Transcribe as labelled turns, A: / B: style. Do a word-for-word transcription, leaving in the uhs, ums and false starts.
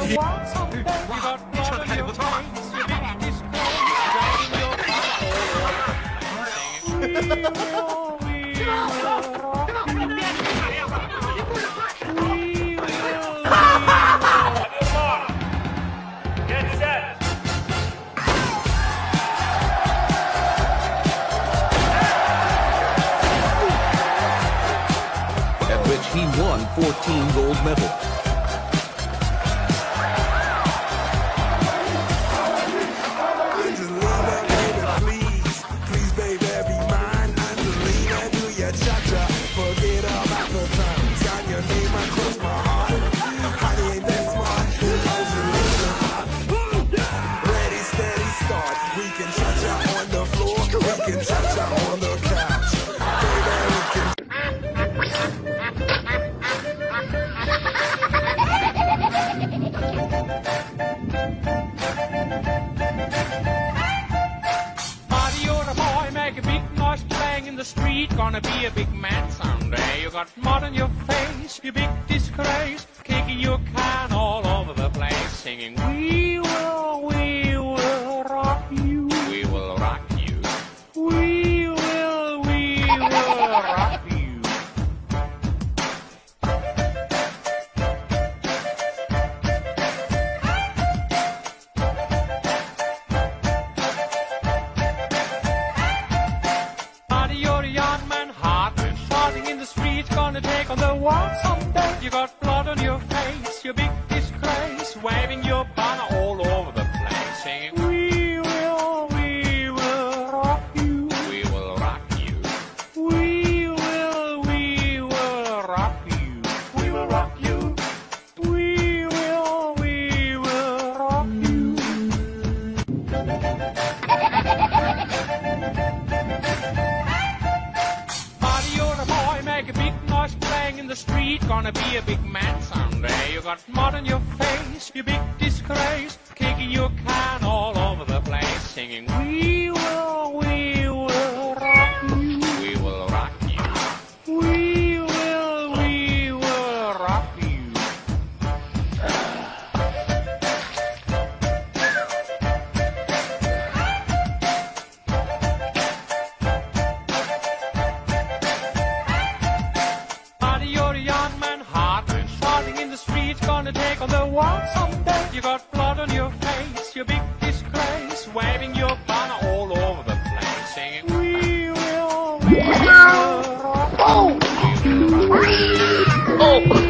A: 你哇，这太不错了。
B: At which he won fourteen gold medals.
C: Street, gonna be a big man someday. You got mud on your face, you big disgrace, kicking your can all over the place, singing, we will, we will rock you, we will rock you, we will, we will rock you. Gonna take on the world someday. You got blood on your face, your big disgrace, waving your banner all over the place, singing, we will, we will rock you, we will rock you, we will, we will rock you, we will rock you, we will, we will rock you. Buddy, you're a boy, make a big playing in the street, gonna be a big man someday. You got mud on your face, you big disgrace, kicking your can all over the place, singing, we will, we will rock you, we will rock you, we will, we will rock you. Gonna take on the world someday. You got blood on your face, your big disgrace, waving your banner all over the place, singing, we will, we will rock you, we will rock you.